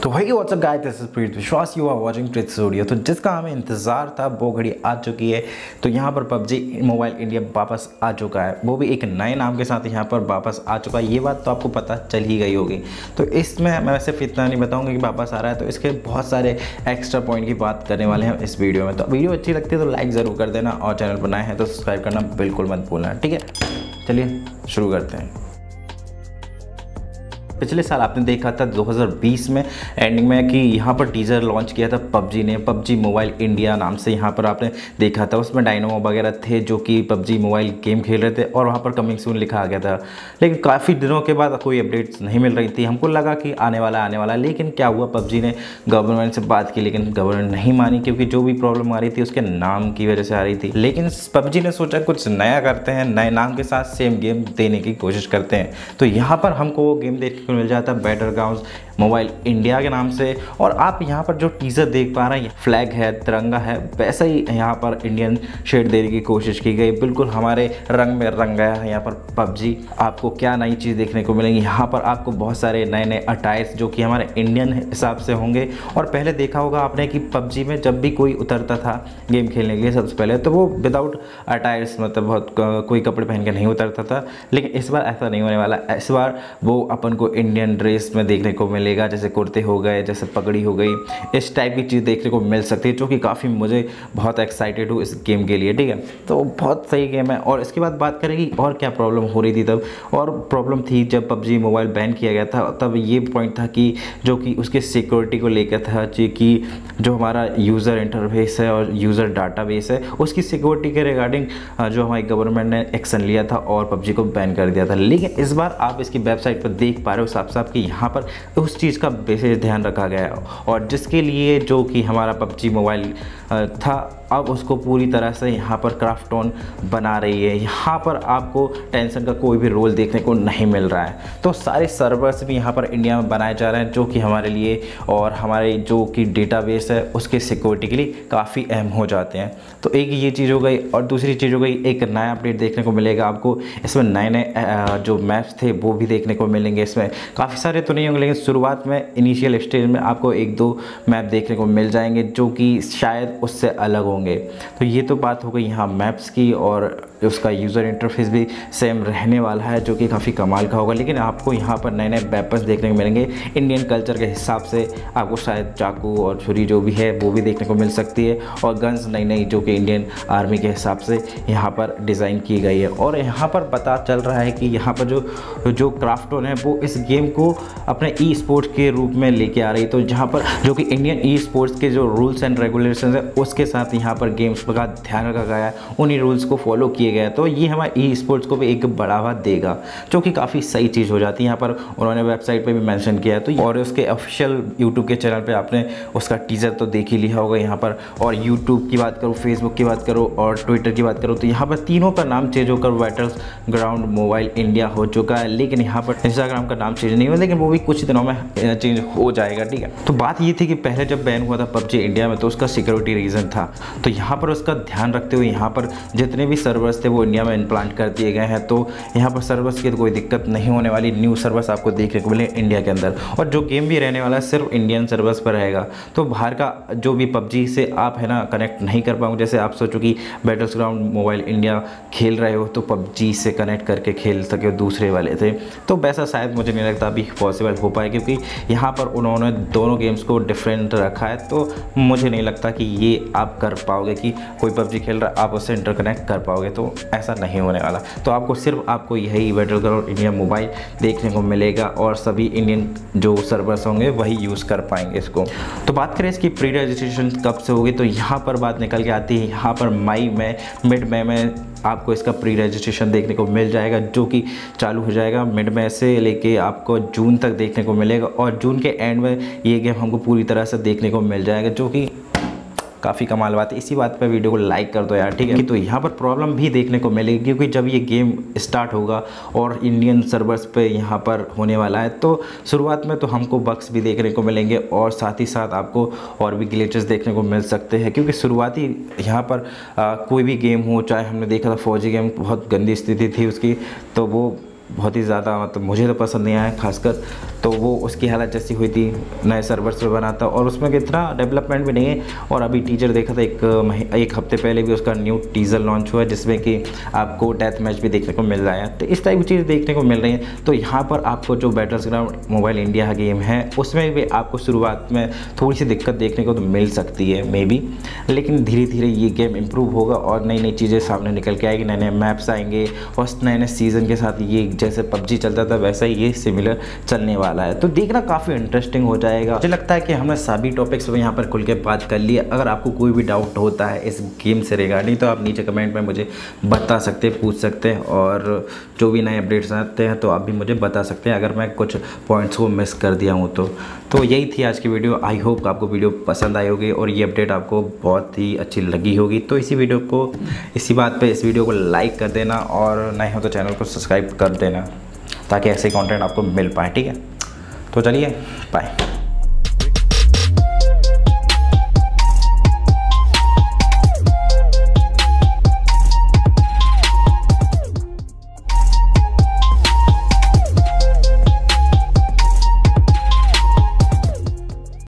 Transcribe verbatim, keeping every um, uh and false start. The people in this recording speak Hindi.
तो वही what's up guys, this is Preet Vishwas, you are watching Preet studio. तो जिसका हमें इंतज़ार था वो घड़ी आ चुकी है। तो यहाँ पर पबजी मोबाइल इंडिया वापस आ चुका है, वो भी एक नए नाम के साथ यहाँ पर वापस आ चुका है। ये बात तो आपको पता चल ही गई होगी। तो इसमें मैं सिर्फ इतना नहीं बताऊँगा कि वापस आ रहा है, तो इसके बहुत सारे एक्स्ट्रा पॉइंट की बात करने वाले हैं इस वीडियो में। तो वीडियो अच्छी लगती है तो लाइक ज़रूर कर देना, और चैनल पर नए हैं तो सब्सक्राइब करना बिल्कुल मत भूलना, ठीक है। चलिए शुरू करते हैं। पिछले साल आपने देखा था दो हज़ार बीस में एंडिंग में कि यहाँ पर टीज़र लॉन्च किया था पबजी ने, पबजी मोबाइल इंडिया नाम से। यहाँ पर आपने देखा था उसमें डायनामो वगैरह थे जो कि पबजी मोबाइल गेम खेल रहे थे, और वहाँ पर कमिंग सून लिखा आ गया था। लेकिन काफ़ी दिनों के बाद कोई अपडेट्स नहीं मिल रही थी। हमको लगा कि आने वाला आने वाला लेकिन क्या हुआ, पबजी ने गवर्नमेंट से बात की लेकिन गवर्नमेंट नहीं मानी, क्योंकि जो भी प्रॉब्लम आ रही थी उसके नाम की वजह से आ रही थी। लेकिन पबजी ने सोचा कुछ नया करते हैं, नए नाम के साथ सेम गेम देने की कोशिश करते हैं। तो यहाँ पर हमको वो गेम देखने को मिल जाता है बैटलग्राउंड्स मोबाइल इंडिया के नाम से। और आप यहाँ पर जो टीज़र देख पा रहे हैं, फ्लैग है, तिरंगा है, वैसा ही यहाँ पर इंडियन शेड देने की कोशिश की गई। बिल्कुल हमारे रंग में रंग गया है यहाँ पर पबजी। आपको क्या नई चीज़ देखने को मिलेंगी, यहाँ पर आपको बहुत सारे नए नए अटायर्स जो कि हमारे इंडियन हिसाब से होंगे। और पहले देखा होगा आपने कि पबजी में जब भी कोई उतरता था गेम खेलने के लिए सबसे पहले, तो वो विदाउट अटायर्स, मतलब बहुत कोई कपड़े पहन के नहीं उतरता था। लेकिन इस बार ऐसा नहीं होने वाला। इस बार वो अपन को इंडियन ड्रेस में देखने को मिलेगा, जैसे कुर्ते हो गए, जैसे पगड़ी हो गई, इस टाइप की चीज़ देखने को मिल सकती है, जो कि काफ़ी मुझे बहुत एक्साइटेड हूँ इस गेम के लिए, ठीक है। तो बहुत सही गेम है। और इसके बाद बात करेंगे और क्या प्रॉब्लम हो रही थी तब। और प्रॉब्लम थी जब पबजी मोबाइल बैन किया गया था, तब ये पॉइंट था कि जो कि उसके सिक्योरिटी को लेकर था, जी कि जो हमारा यूज़र इंटरफेस है और यूज़र डाटाबेस है, उसकी सिक्योरिटी के रिगार्डिंग जो हमारी गवर्नमेंट ने एक्शन लिया था और पबजी को बैन कर दिया था। लेकिन इस बार आप इसकी वेबसाइट पर देख पा रहे हो साफ साफ कि यहाँ पर उस चीज़ का विशेष ध्यान रखा गया है, और जिसके लिए जो कि हमारा पबजी मोबाइल था अब उसको पूरी तरह से यहाँ पर क्राफ्टोन बना रही है। यहाँ पर आपको टेंशन का कोई भी रोल देखने को नहीं मिल रहा है। तो सारे सर्वर्स भी यहाँ पर इंडिया में बनाए जा रहे हैं, जो कि हमारे लिए और हमारे जो कि डेटाबेस है उसके सिक्योरिटी के लिए काफ़ी अहम हो जाते हैं। तो एक ये चीज़ हो गई, और दूसरी चीज़ हो गई एक नया अपडेट देखने को मिलेगा आपको। इसमें नए नए जो मैप्स थे वो भी देखने को मिलेंगे। इसमें काफ़ी सारे तो नहीं होंगे, लेकिन शुरुआत में इनिशियल स्टेज में आपको एक दो मैप देखने को मिल जाएंगे जो कि शायद उससे अलग होंगे। तो ये तो बात हो गई यहाँ मैप्स की, और उसका यूज़र इंटरफेस भी सेम रहने वाला है, जो कि काफ़ी कमाल का होगा। लेकिन आपको यहाँ पर नए नए वेपन्स देखने को मिलेंगे इंडियन कल्चर के हिसाब से। आपको शायद चाकू और छुरी जो भी है वो भी देखने को मिल सकती है, और गन्स नई नई जो कि इंडियन आर्मी के हिसाब से यहाँ पर डिज़ाइन की गई है। और यहाँ पर पता चल रहा है कि यहाँ पर जो जो क्राफ्टोन है वो इस गेम को अपने ई स्पोर्ट्स के रूप में लेके आ रही। तो जहाँ पर जो कि इंडियन ई स्पोर्ट्स के जो रूल्स एंड रेगुलेशन है उसके साथ यहाँ पर गेम्स का ध्यान रखा गया है, उन्हीं रूल्स को फॉलो किए गए। तो ये हमारे ई स्पोर्ट्स को भी एक बढ़ावा देगा, जो कि काफ़ी सही चीज़ हो जाती है। यहाँ पर उन्होंने वेबसाइट पे भी मेंशन किया है। तो और उसके ऑफिशियल यूट्यूब के चैनल पे आपने उसका टीज़र तो देख ही लिया होगा यहाँ पर। और यूट्यूब की बात करो, फेसबुक की बात करो और ट्विटर की बात करो, तो यहाँ पर तीनों का नाम चेंज होकर बैटलग्राउंड मोबाइल इंडिया हो चुका है। लेकिन यहाँ पर इंस्टाग्राम का नाम चेंज नहीं हुआ, लेकिन वो भी कुछ दिनों में चेंज हो जाएगा, ठीक है। तो बात ये थी कि पहले जब बैन हुआ था पबजी इंडिया में, तो उसका सिक्योरिटी रीज़न था। तो यहाँ पर उसका ध्यान रखते हुए यहाँ पर जितने भी सर्वर्स थे वो इंडिया में इम्प्लांट कर दिए गए हैं। तो यहाँ पर सर्वर्स की तो कोई दिक्कत नहीं होने वाली। न्यू सर्वर्स आपको देखने को मिले इंडिया के अंदर, और जो गेम भी रहने वाला है सिर्फ इंडियन सर्वर्स पर रहेगा। तो बाहर का जो भी पबजी से आप है ना कनेक्ट नहीं कर पाओगे। जैसे आप सोचो कि बैटलग्राउंड मोबाइल इंडिया खेल रहे हो तो पबजी से कनेक्ट करके खेल सके दूसरे वाले थे, तो वैसा शायद मुझे नहीं लगता अभी पॉसिबल हो पाए, क्योंकि यहाँ पर उन्होंने दोनों गेम्स को डिफरेंट रखा है। तो मुझे नहीं लगता कि ये आप कर पाओगे कि कोई पबजी खेल रहा है आप उससे इंटरकनेक्ट कर पाओगे, तो ऐसा नहीं होने वाला। तो आपको सिर्फ आपको यही बैटलग्राउंड इंडिया मोबाइल देखने को मिलेगा, और सभी इंडियन जो सर्वर्स होंगे वही यूज़ कर पाएंगे इसको। तो बात करें इसकी प्री रजिस्ट्रेशन कब से होगी, तो यहाँ पर बात निकल के आती है। यहाँ पर मई में, मिड मई में आपको इसका प्री रजिस्ट्रेशन देखने को मिल जाएगा, जो कि चालू हो जाएगा मिड मई से लेके आपको जून तक देखने को मिलेगा। और जून के एंड में ये गेम हमको पूरी तरह से देखने को मिल जाएगा, जो कि काफ़ी कमाल बात है। इसी बात पे वीडियो को लाइक कर दो यार, ठीक है। तो यहाँ पर प्रॉब्लम भी देखने को मिलेगी, क्योंकि जब ये गेम स्टार्ट होगा और इंडियन सर्वर्स पे यहाँ पर होने वाला है, तो शुरुआत में तो हमको बग्स भी देखने को मिलेंगे, और साथ ही साथ आपको और भी ग्लिचेस देखने को मिल सकते हैं। क्योंकि शुरुआती यहाँ पर आ, कोई भी गेम हो, चाहे हमने देखा था फौजी गेम, बहुत गंदी स्थिति थी उसकी, तो वो बहुत ही ज़्यादा मतलब मुझे तो पसंद नहीं आया खासकर। तो वो उसकी हालत जैसी हुई थी, नए सर्वर्स पे बना था और उसमें इतना डेवलपमेंट भी नहीं है। और अभी टीजर देखा था एक मही एक हफ्ते पहले भी उसका न्यू टीजर लॉन्च हुआ है जिसमें कि आपको डेथ मैच भी देखने को मिल रहा है। तो इस टाइप की चीज़ें देखने को मिल रही हैं। तो यहाँ पर आपको जो बैटल्सग्राउंड मोबाइल इंडिया गेम है उसमें भी आपको शुरुआत में थोड़ी सी दिक्कत देखने को तो मिल सकती है मे बी, लेकिन धीरे धीरे ये गेम इम्प्रूव होगा और नई नई चीज़ें सामने निकल के आएगी, नए नए मैप्स आएंगे और नए नए सीज़न के साथ ये जैसे पबजी चलता था वैसा ही ये सिमिलर चलने वाला है। तो देखना काफ़ी इंटरेस्टिंग हो जाएगा। मुझे लगता है कि हमने सभी टॉपिक्स यहाँ पर खुल के बात कर लिए। अगर आपको कोई भी डाउट होता है इस गेम से रिगार्डिंग तो आप नीचे कमेंट में मुझे बता सकते हैं, पूछ सकते हैं और जो भी नए अपडेट्स आते हैं तो आप भी मुझे बता सकते हैं अगर मैं कुछ पॉइंट्स को मिस कर दिया हूँ तो। तो यही थी आज की वीडियो। आई होप आपको वीडियो पसंद आई होगी और ये अपडेट आपको बहुत ही अच्छी लगी होगी। तो इसी वीडियो को इसी बात पे इस वीडियो को लाइक कर देना और नए हो तो चैनल को सब्सक्राइब कर देना ताकि ऐसे कंटेंट आपको मिल पाए। ठीक है, तो चलिए बाय।